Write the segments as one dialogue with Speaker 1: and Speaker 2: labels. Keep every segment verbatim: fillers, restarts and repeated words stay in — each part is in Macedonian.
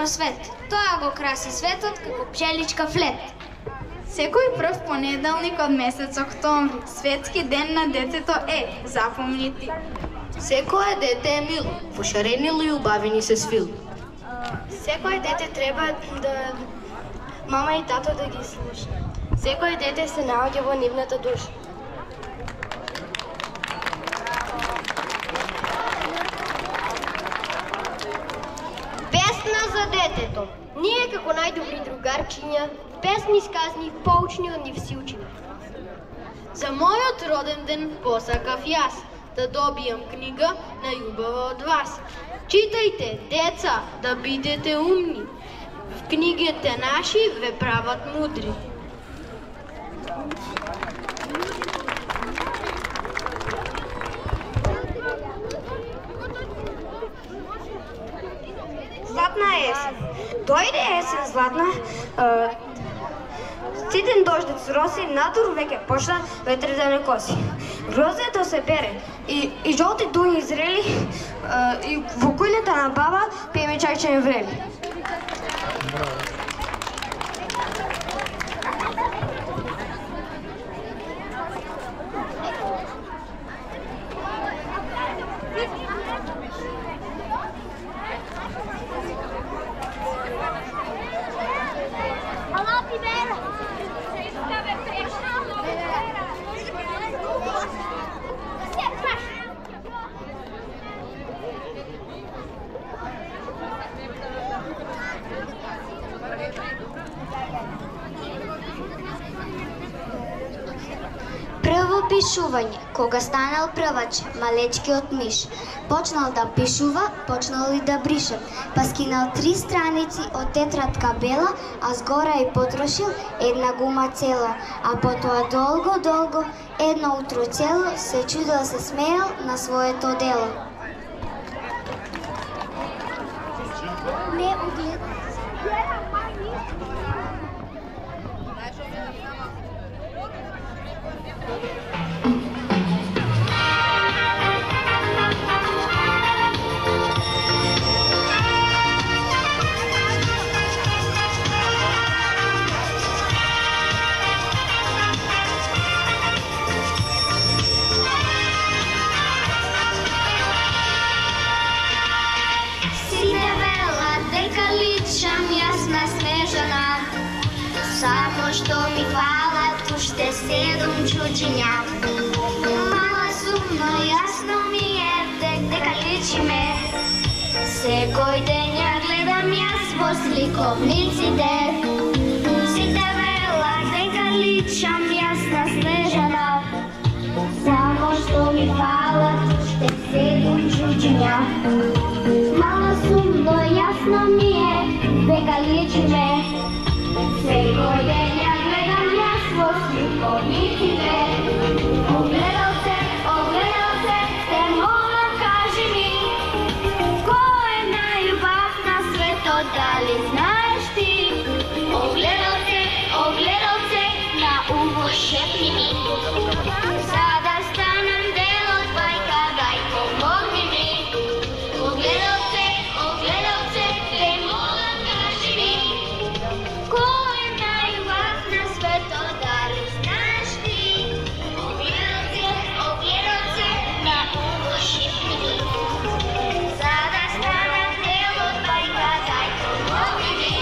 Speaker 1: свет. Тоа го краси светот како пчеличка флет.
Speaker 2: Секој прв понеделник од месец октомври, светски ден на детето е, запомни ти.
Speaker 3: Секое дете е мило, во шарени и убавени се свил.
Speaker 4: Секој дете треба да мама и тато да ги слуша. Секој дете се наоѓа во нивната душа.
Speaker 5: Песна за детето. Ние како најдобри другарчиња, песни сказни, поучни од нив си учиме.
Speaker 3: За мојот роден ден посакав јас да добијам книга најубава од вас. Читајте, деца, да бидете умни. В книгите наши ве прават мудри.
Speaker 6: Златна есен. Дојде есен златна, ситен дождец роси, надур веќе почна ветер да не коси. Гроздето се бере и, и жолти дуњи зрели и во кујната на баба пиеме чајче врели.
Speaker 7: Пишување. Кога станал првач, малечкиот миш, почнал да пишува, почнал и да брише, па скинал три страници од тетрадка бела, а згора и потрошил една гума цела, а потоа долго, долго, едно утро цело, се чудел, се смеел на своето дело. Не углед. Само што ми фалат уште седум чучиња. Мала сум, но јасно ми е дека личи ме. Секој ден ја гледам јас во сликовниците. Сите велат дека личам јас на Снежана. Само што ми фалат уште седум чучиња. Мала сум, но јасно ми е дека личи ме. Секој ден ја гледам јас во сликовниците. Огледал се, огледал се, те молам кажи ми, кој е најубав на светот, дали знаеш ти? Огледал се, огледал се, на уво шепни ми. За да станам дел од бајка, дај помогни ми. Огледал се, огледал се, те молам кажи ми, кој е најубав на светот, дали знаеш ти? Огледал се, огледал се, на уво шепни ми. За да станам дел од бајка, дај помогни ми.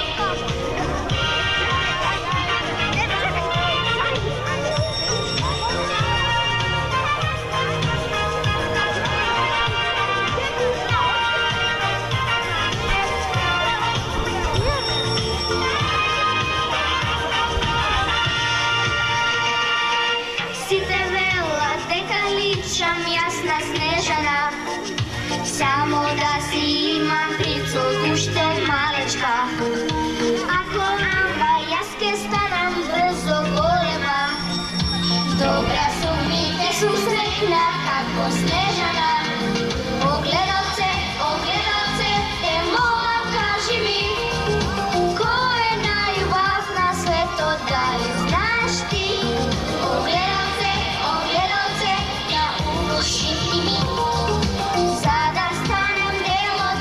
Speaker 7: Сите велат дека личам јас на Снежана. Само да си имам прицел уште малечка. Ако ама јас ке станам брзо голема, добра сум и ке сум среќна како Снежана. Огледал се, огледал се, те молам кажи ми, кој е најубав на светот, дали знаеш ти? Огледал се, огледал се, на уво шепни ми. За да станам дел од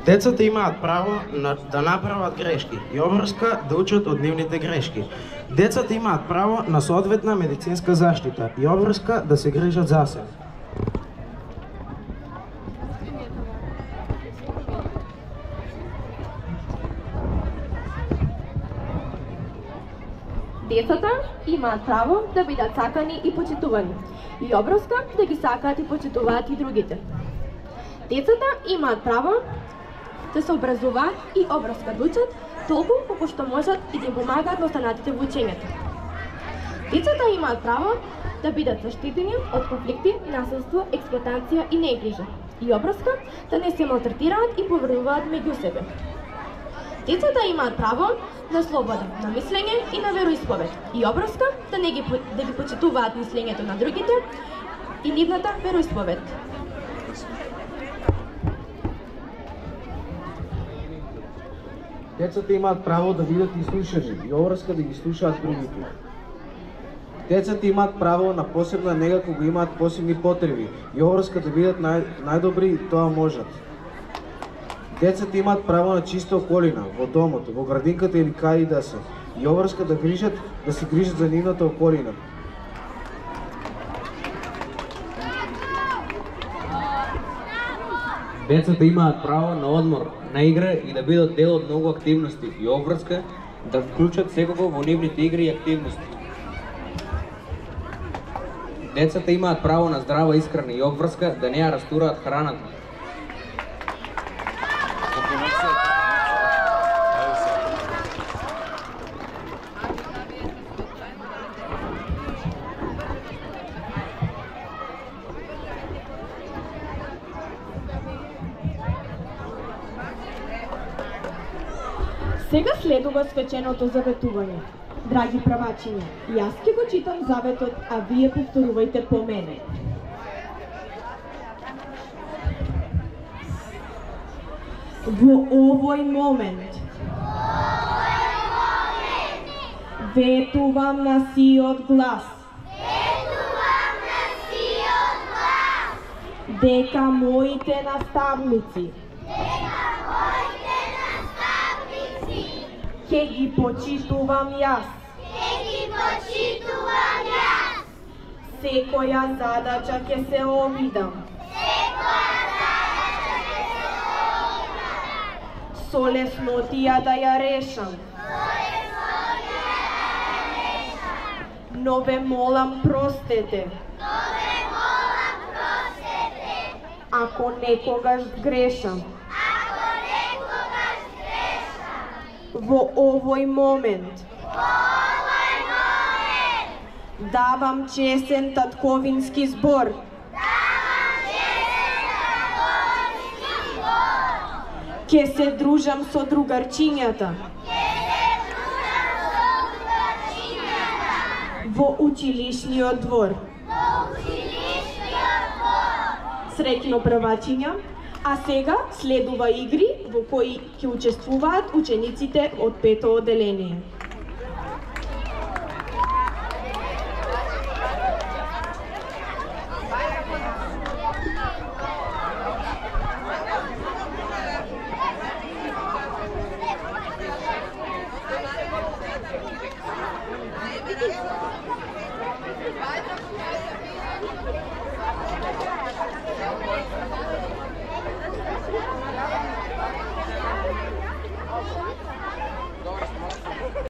Speaker 8: Децата имаат право на, да направат грешки и обврска да учат од нивните грешки. Децата имаат право на соодветна медицинска заштита и обврска да се грижат за себе.
Speaker 9: Децата имаат право да бидат сакани и почитувани и обврска да ги сакаат и почитуваат и другите. Децата имаат право да се образуваат и обврска да учат толку колку што можат и да им помагаат на останатите во учењето. Децата имаат право да бидат заштитени од конфликти, насилство, експлоатација и негрижа и обврска да не се малтретираат и повредуваат меѓу себе. Децата имаат право на слобода на мислење и на вероисповед и обврска да не ги да ги почитуваат мислењето на другите и нивната вероисповед.
Speaker 8: Децата имаат право да бидат изслушани и обврска да ги слушаат другите. Децата имаат право на посебна нега кога имаат посебни потреби и обврска да бидат нај, најдобри и тоа можат. Децата имаат право на чиста околина, во домот, во градинката или кај и да се, и обврска да грижат, да се грижат за нивната околина.
Speaker 10: Децата имаат право на одмор, на игра и да бидат дел од многу активности и обврска да вклучат секого во нивните игри и активности. Децата имаат право на здрава исхрана и обврска да не ја растураат храната.
Speaker 9: Сега следува свеченото заветување. Драги правачиња, јас ќе го читам заветот, а вие повторувајте по мене. Во овој момент ветувам на сиот глас дека моите наставници Ке ги почитувам јас. Ке ги почитувам јас. Секоја задача ќе се обидам. Секоја задача ќе се обидам. Со леснотија да ја решам. Со леснотија да ја решам. Но ве молам простете. Но ве молам простете. Ако некогаш грешам. Во овој момент, Во овој момент давам чесен татковински збор, давам чесен татковински збор, ке се дружам со другарчињата, ке се дружам со другарчињата, во училишниот двор, во училишниот двор. Среќно правачиња. А сега следува игри во кои ќе учествуваат учениците од пето одделение.